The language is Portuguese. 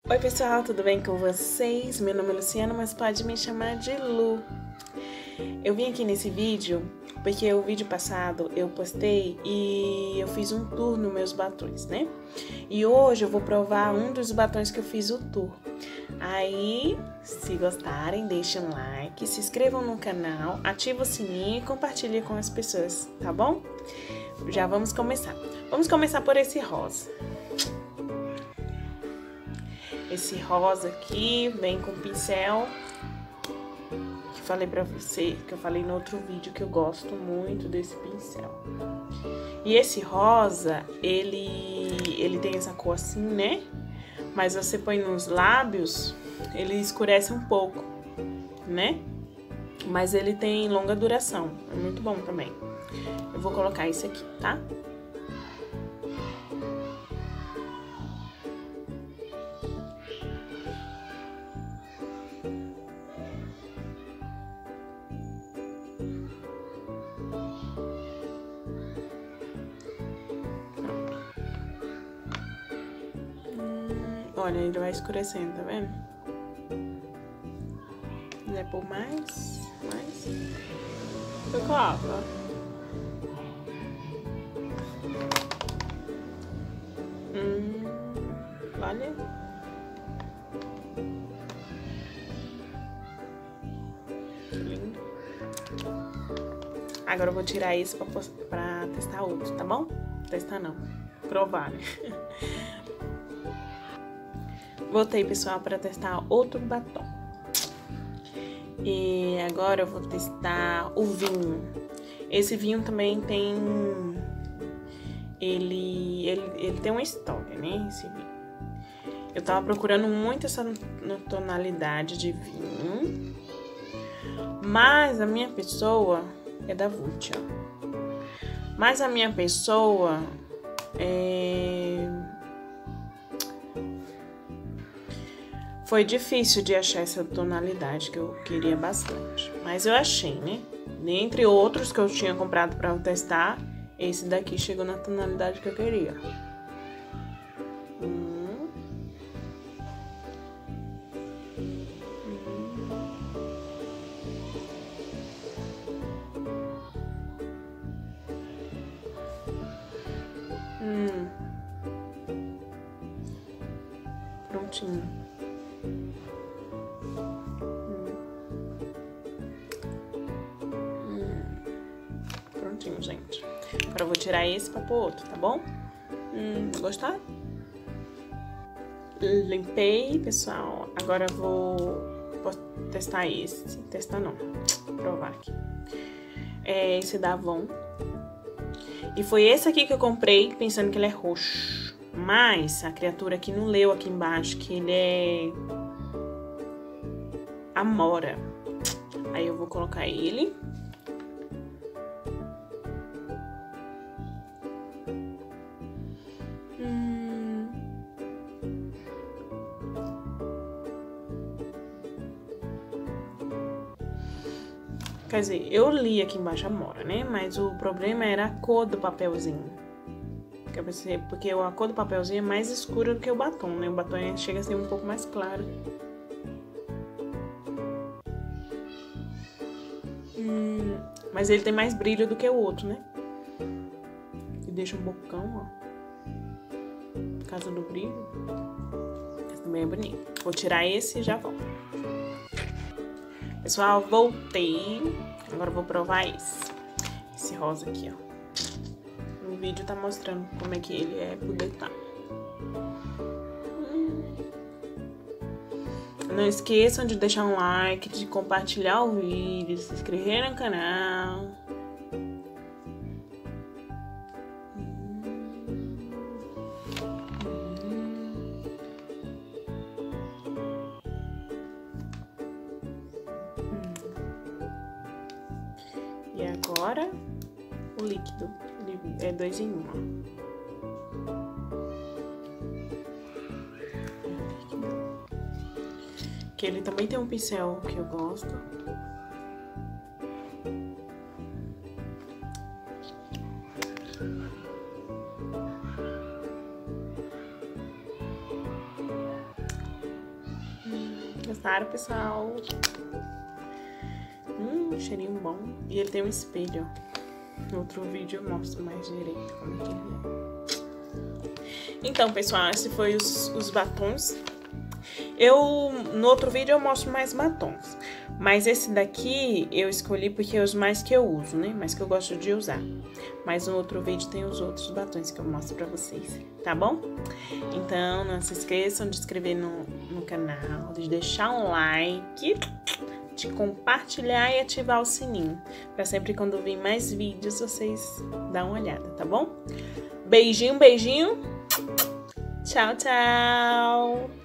Oi pessoal, tudo bem com vocês? Meu nome é Luciana, mas pode me chamar de Lu. Eu vim aqui nesse vídeo porque o vídeo passado eu postei e eu fiz um tour nos meus batons, né? E hoje eu vou provar um dos batons que eu fiz o tour. Aí, se gostarem, deixem um like, se inscrevam no canal, ativem o sininho e compartilhem com as pessoas, tá bom? Já vamos começar. Vamos começar por esse rosa. Esse rosa aqui vem com pincel, que falei pra você, que eu falei no outro vídeo que eu gosto muito desse pincel. E esse rosa, ele tem essa cor assim, né? Mas você põe nos lábios, ele escurece um pouco, né? Mas ele tem longa duração, é muito bom também. Eu vou colocar esse aqui, tá? Olha, ele vai escurecendo, tá vendo? Se quiser pôr mais, eu coloco, ó. Olha. Que lindo. Agora eu vou tirar esse pra testar outro, tá bom? Testar não, provar, né? Voltei, pessoal, para testar outro batom. E agora eu vou testar o vinho. Esse vinho também tem... Ele tem uma história, né? Esse vinho. Eu tava procurando muito essa tonalidade de vinho. Mas a minha pessoa é da Vult, ó. Mas a minha pessoa foi difícil de achar essa tonalidade que eu queria bastante. Mas eu achei, né? Dentre outros que eu tinha comprado pra testar, esse daqui chegou na tonalidade que eu queria. Prontinho. Prontinho, gente. Agora eu vou tirar esse pra pôr outro, tá bom? Gostaram? Limpei, pessoal. Agora eu vou testar esse. Testar não. Provar aqui. É esse da Avon. E foi esse aqui que eu comprei pensando que ele é roxo. Mas a criatura aqui não leu aqui embaixo que ele é amora. Aí eu vou colocar ele. Quer dizer, eu li aqui embaixo amora, né? Mas o problema era a cor do papelzinho. Porque a cor do papelzinho é mais escura do que o batom, né? O batom chega a ser um pouco mais claro. Mas ele tem mais brilho do que o outro, né? E deixa um bocão, ó. Por causa do brilho. Esse também é bonito. Vou tirar esse e já volto. Pessoal, voltei. Agora eu vou provar esse. Esse rosa aqui, ó. No vídeo tá mostrando como é que ele é por detalhe. Não esqueçam de deixar um like, de compartilhar o vídeo, se inscrever no canal. E agora, o líquido. Ele é 2 em 1, ó. Que ele também tem um pincel que eu gosto. Gostaram, pessoal? Cheirinho bom. E ele tem um espelho. No outro vídeo eu mostro mais direito como é que ele é. Então, pessoal, esse foi os batons. No outro vídeo eu mostro mais batons. Mas esse daqui eu escolhi porque é os mais que eu uso, né? Mais que eu gosto de usar. Mas no outro vídeo tem os outros batons que eu mostro pra vocês, tá bom? Então, não se esqueçam de se inscrever no canal, de deixar um like, de compartilhar e ativar o sininho. Pra sempre quando vir mais vídeos, vocês dão uma olhada, tá bom? Beijinho, beijinho. Tchau, tchau.